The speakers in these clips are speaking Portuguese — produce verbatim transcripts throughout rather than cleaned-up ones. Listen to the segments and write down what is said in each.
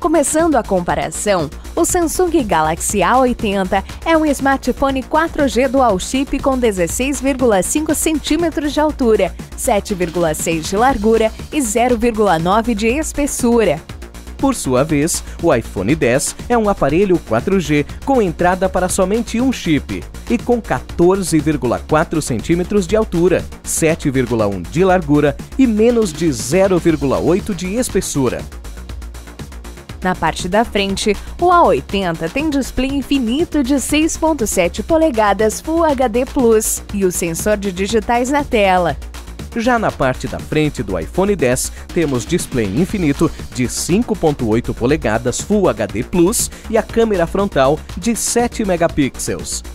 Começando a comparação, o Samsung Galaxy A oitenta é um smartphone quatro G Dual Chip com dezesseis vírgula cinco centímetros de altura, sete vírgula seis de largura e zero vírgula nove de espessura. Por sua vez, o iPhone dez é um aparelho quatro G com entrada para somente um chip e com quatorze vírgula quatro centímetros de altura, sete vírgula um de largura e menos de zero vírgula oito de espessura. Na parte da frente, o A oitenta tem display infinito de seis vírgula sete polegadas Full H D plus e o sensor de digitais na tela. Já na parte da frente do iPhone dez, temos display infinito de cinco vírgula oito polegadas Full H D plus e a câmera frontal de sete megapixels.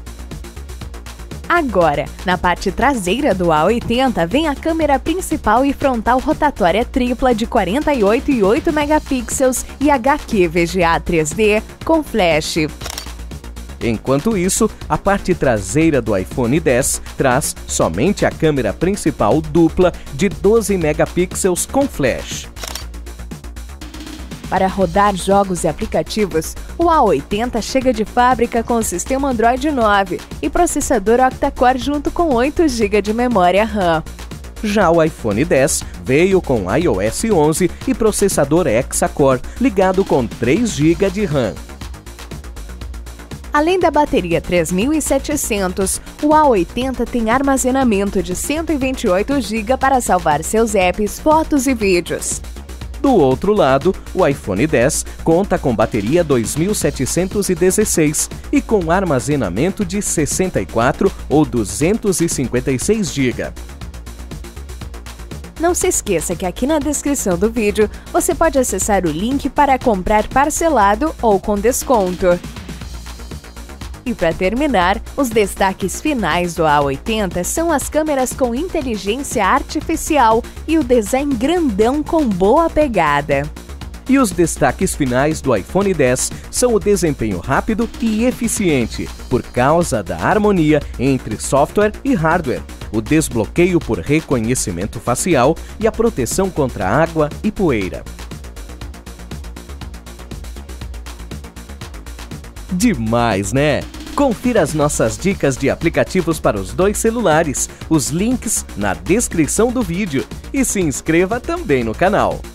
Agora, na parte traseira do A oitenta vem a câmera principal e frontal rotatória tripla de quarenta e oito e oito megapixels e H Q V G A três D com flash. Enquanto isso, a parte traseira do iPhone dez traz somente a câmera principal dupla de doze megapixels com flash. Para rodar jogos e aplicativos, o A oitenta chega de fábrica com o sistema Android nove e processador octa-core junto com oito gigas de memória RAM. Já o iPhone dez veio com iOS onze e processador hexa-core ligado com três gigas de RAM. Além da bateria três mil e setecentos, o A oitenta tem armazenamento de cento e vinte e oito gigas para salvar seus apps, fotos e vídeos. Do outro lado, o iPhone dez conta com bateria dois mil setecentos e dezesseis e com armazenamento de sessenta e quatro ou duzentos e cinquenta e seis gigas. Não se esqueça que aqui na descrição do vídeo você pode acessar o link para comprar parcelado ou com desconto. E para terminar, os destaques finais do A oitenta são as câmeras com inteligência artificial e o design grandão com boa pegada. E os destaques finais do iPhone dez são o desempenho rápido e eficiente, por causa da harmonia entre software e hardware, o desbloqueio por reconhecimento facial e a proteção contra água e poeira. Demais, né? Confira as nossas dicas de aplicativos para os dois celulares, os links na descrição do vídeo e se inscreva também no canal.